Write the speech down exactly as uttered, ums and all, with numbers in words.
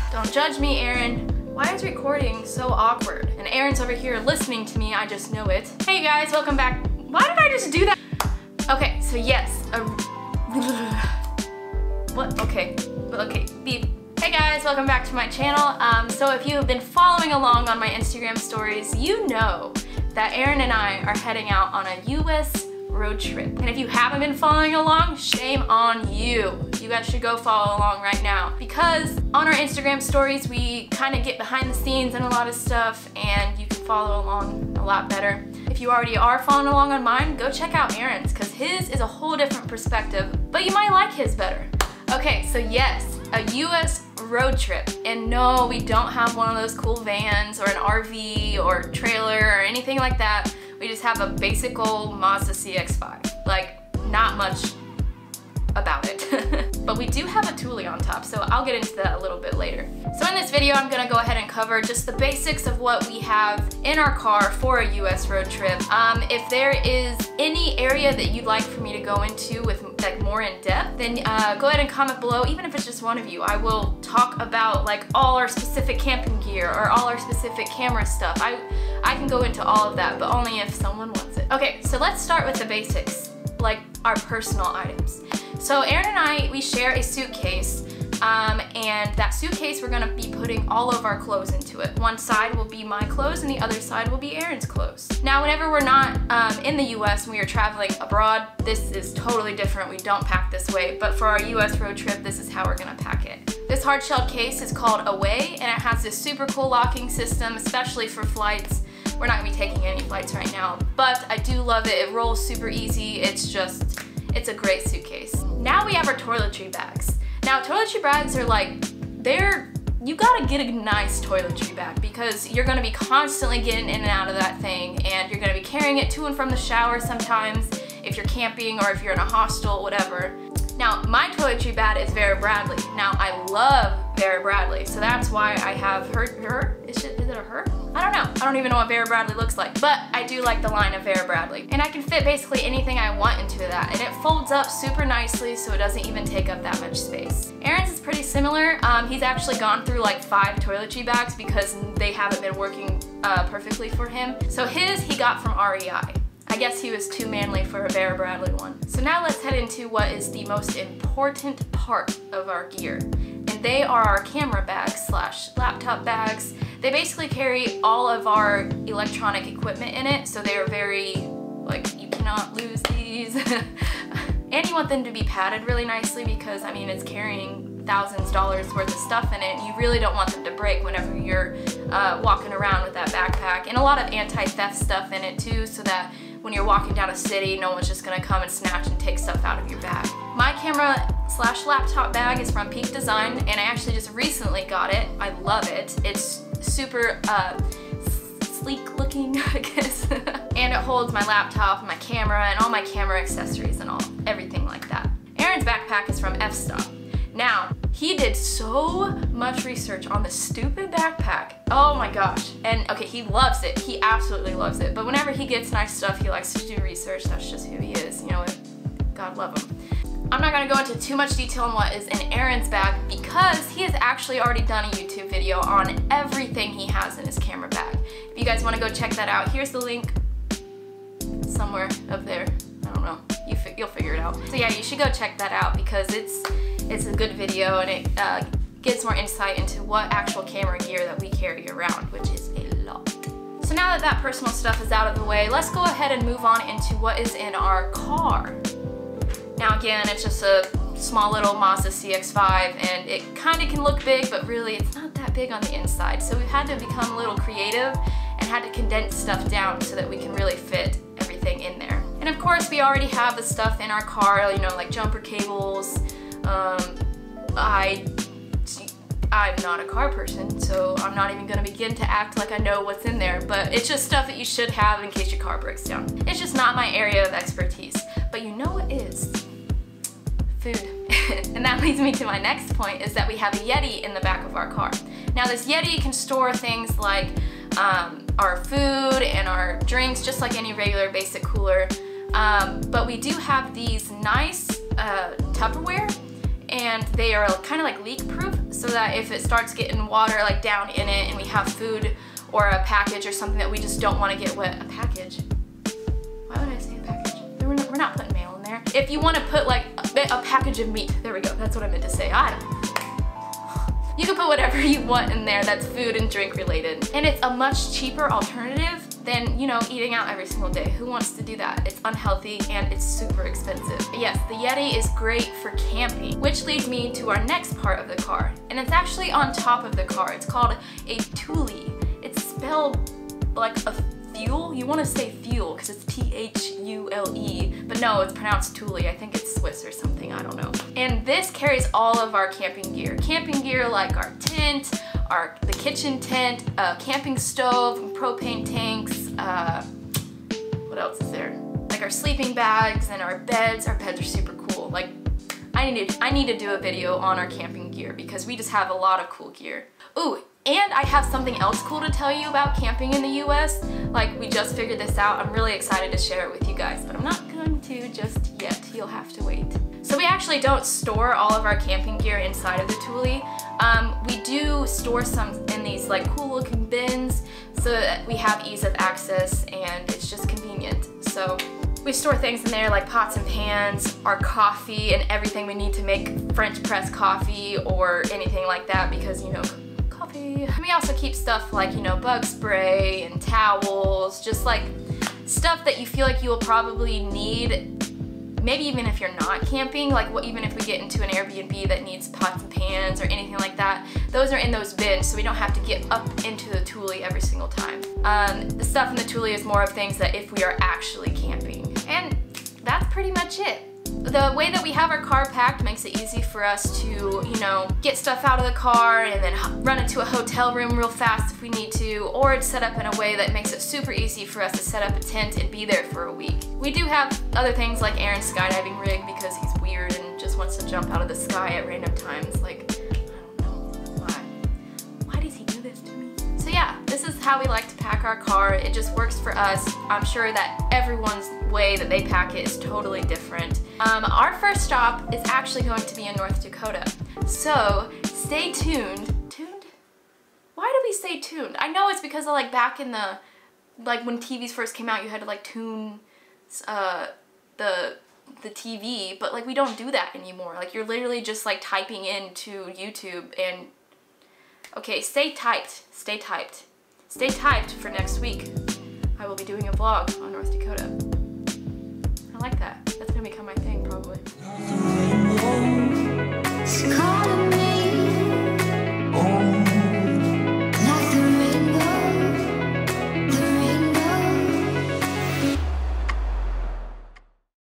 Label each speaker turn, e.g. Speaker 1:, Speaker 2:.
Speaker 1: Don't judge me, Aaron. Why is recording so awkward? And Aaron's over here listening to me, I just know it. Hey guys, welcome back. Why did I just do that? Okay, so yes. A... What? Okay. Okay, beep. Hey guys, welcome back to my channel. Um, so if you have been following along on my Instagram stories, you know that Aaron and I are heading out on a U S road trip. And if you haven't been following along, shame on you. You guys should go follow along right now, because on our Instagram stories, we kind of get behind the scenes and a lot of stuff, and you can follow along a lot better. If you already are following along on mine, go check out Aaron's, because his is a whole different perspective, but you might like his better. Okay, so yes, a U S road trip. And no, we don't have one of those cool vans or an R V or trailer or anything like that. We just have a basic old Mazda C X five. Like, not much about it. But we do have a Thule on top, so I'll get into that a little bit later. So in this video, I'm gonna go ahead and cover just the basics of what we have in our car for a U S road trip. Um, if there is any area that you'd like for me to go into with like more in depth, then uh, go ahead and comment below, even if it's just one of you. I will talk about like all our specific camping gear or all our specific camera stuff. I, I can go into all of that, but only if someone wants it. Okay, so let's start with the basics, like our personal items. So Aaron and I, we share a suitcase, um, and that suitcase we're gonna be putting all of our clothes into it. One side will be my clothes and the other side will be Aaron's clothes. Now whenever we're not um, in the U S and we are traveling abroad, this is totally different. We don't pack this way, but for our U S road trip, this is how we're gonna pack it. This hard-shelled case is called Away, and it has this super cool locking system, especially for flights. We're not gonna be taking any flights right now, but I do love it. It rolls super easy. It's just, it's a great suitcase. Now we have our toiletry bags. Now toiletry bags are like, they're, you gotta get a nice toiletry bag because you're gonna be constantly getting in and out of that thing, and you're gonna be carrying it to and from the shower sometimes if you're camping or if you're in a hostel, whatever. Now my toiletry bag is Vera Bradley. Now I love Vera Bradley, so that's why I have her, her, is it, is it a her? I don't know. I don't even know what Vera Bradley looks like, but I do like the line of Vera Bradley. And I can fit basically anything I want into that, and it folds up super nicely so it doesn't even take up that much space. Aaron's is pretty similar. Um, he's actually gone through like five toiletry bags because they haven't been working uh, perfectly for him. So his, he got from R E I. I guess he was too manly for a Vera Bradley one. So now let's head into what is the most important part of our gear. And they are our camera bags slash laptop bags. They basically carry all of our electronic equipment in it, so they are very, like, you cannot lose these. And you want them to be padded really nicely because, I mean, it's carrying thousands of dollars worth of stuff in it. You really don't want them to break whenever you're uh, walking around with that backpack. And a lot of anti-theft stuff in it too, so that when you're walking down a city, no one's just gonna come and snatch and take stuff out of your bag. My camera slash laptop bag is from Peak Design, and I actually just recently got it. I love it. It's super uh, sleek looking, I guess. And it holds my laptop, my camera, and all my camera accessories and all, everything like that. Aaron's backpack is from F-Stop. Now, he did so much research on the stupid backpack. Oh my gosh. And okay, he loves it. He absolutely loves it. But whenever he gets nice stuff, he likes to do research. That's just who he is. You know what? God love him. I'm not gonna go into too much detail on what is in Aaron's bag because he has actually already done a YouTube video on everything he has in his camera bag. If you guys wanna go check that out, here's the link somewhere up there. I don't know. You fi you'll figure it out. So yeah, you should go check that out because it's it's a good video, and it uh, gives more insight into what actual camera gear that we carry around, which is a lot. So now that that personal stuff is out of the way, let's go ahead and move on into what is in our car. Now again, it's just a small little Mazda C X five, and it kind of can look big, but really it's not that big on the inside. So we've had to become a little creative and had to condense stuff down so that we can really fit everything in there. And of course, we already have the stuff in our car, you know, like jumper cables. Um, I, I'm not a car person, so I'm not even gonna begin to act like I know what's in there, but it's just stuff that you should have in case your car breaks down. It's just not my area of expertise, but you know what is? Food. And that leads me to my next point, is that we have a Yeti in the back of our car. Now this Yeti can store things like um, our food and our drinks, just like any regular basic cooler. Um, but we do have these nice uh, Tupperware, and they are kind of like leak proof, so that if it starts getting water like down in it and we have food or a package or something that we just don't want to get wet. A package? Why would I say a package? We're not, we're not putting mail in there. If you want to put like a, a package of meat, there we go, that's what I meant to say. I don't know. You can put whatever you want in there that's food and drink related. And it's a much cheaper alternative than, you know, eating out every single day. Who wants to do that? It's unhealthy and it's super expensive. But yes, the Yeti is great for camping, which leads me to our next part of the car. And it's actually on top of the car. It's called a Thule. It's spelled like a fuel. You want to say fuel because it's T H U L E, but no, it's pronounced Thule. I think it's Swiss or something, I don't know. And this carries all of our camping gear. Camping gear like our tent, our the kitchen tent, a camping stove, propane tanks, uh, what else is there? Like our sleeping bags and our beds. Our beds are super cool. Like, I need to, I need to do a video on our camping gear because we just have a lot of cool gear. Ooh, and I have something else cool to tell you about camping in the U S. Like, we just figured this out. I'm really excited to share it with you guys, but I'm not going to just yet. You'll have to wait. So we actually don't store all of our camping gear inside of the Thule. Um, we do store some in these like cool looking bins so that we have ease of access and it's just convenient. So we store things in there like pots and pans, our coffee, and everything we need to make French press coffee or anything like that because, you know, coffee. We also keep stuff like, you know, bug spray and towels, just like stuff that you feel like you will probably need, maybe even if you're not camping, like what, even if we get into an Airbnb that needs pots and pans or anything like that, those are in those bins so we don't have to get up into the Thule every single time. Um, the stuff in the Thule is more of things that if we are actually camping. And that's pretty much it. The way that we have our car packed makes it easy for us to, you know, get stuff out of the car and then run into a hotel room real fast if we need to, or it's set up in a way that makes it super easy for us to set up a tent and be there for a week. We do have other things like Aaron's skydiving rig because he's weird and just wants to jump out of the sky at random times. Like, I don't know why. Why does he do this to me? So yeah, this is how we like to pack our car. It just works for us. I'm sure that everyone's way that they pack it is totally different. Um, our first stop is actually going to be in North Dakota. So stay tuned. Tuned? Why do we say tuned? I know it's because of like back in the, like when T Vs first came out, you had to like tune uh, the the T V, but like we don't do that anymore. Like you're literally just like typing into YouTube and, okay, stay typed, stay typed. Stay typed for next week. I will be doing a vlog on North Dakota. I like that. That's gonna become my thing, probably.